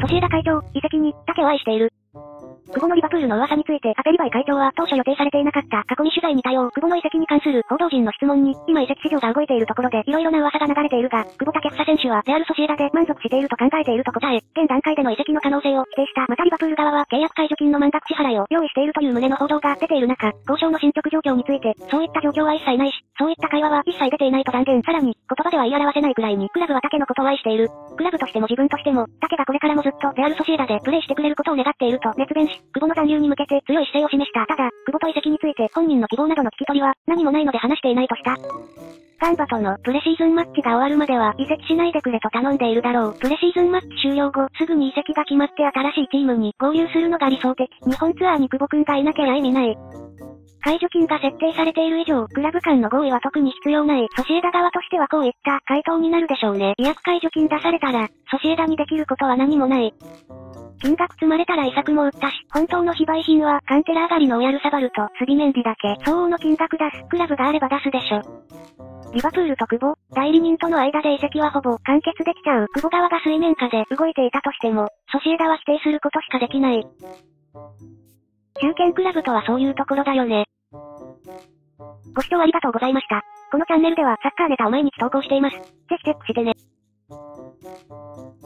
ソシエダ会長、移籍に、だけを愛している。久保のリバプールの噂についてカペリバイ会長は当初予定されていなかった過去に取材に対応、久保の移籍に関する報道陣の質問に、今移籍市場が動いているところで色々な噂が流れているが、久保建英選手はレアルソシエダで満足していると考えていると答え、現段階での移籍の可能性を否定した。またリバプール側は契約解除金の満額支払いを用意しているという旨の報道が出ている中、交渉の進捗状況について、そういった状況は一切ないし、そういった会話は一切出ていないと断言。さらに、言葉では言い表せないくらいに、クラブはタケのことを愛している。クラブとしても自分としても、タケがこれからもずっとレアルソシエダでプレイしてくれることを願っていると熱弁し、久保の残留に向けて強い姿勢を示した。ただ、久保と移籍について本人の希望などの聞き取りは何もないので話していないとした。ガンバとのプレシーズンマッチが終わるまでは移籍しないでくれと頼んでいるだろう。プレシーズンマッチ終了後、すぐに移籍が決まって新しいチームに合流するのが理想的。日本ツアーに久保くんがいなきゃ意味ない。解除金が設定されている以上、クラブ間の合意は特に必要ない。ソシエダ側としてはこういった回答になるでしょうね。違約解除金出されたら、ソシエダにできることは何もない。金額積まれたら遺作も売ったし、本当の非売品はカンテラ上がりのオヤルサバルとスビメンディだけ。相応の金額出す。クラブがあれば出すでしょ。リバプールと久保、代理人との間で移籍はほぼ完結できちゃう。久保側が水面下で動いていたとしても、ソシエダは否定することしかできない。中堅クラブとはそういうところだよね。ご視聴ありがとうございました。このチャンネルではサッカーネタを毎日投稿しています。ぜひチェックしてね。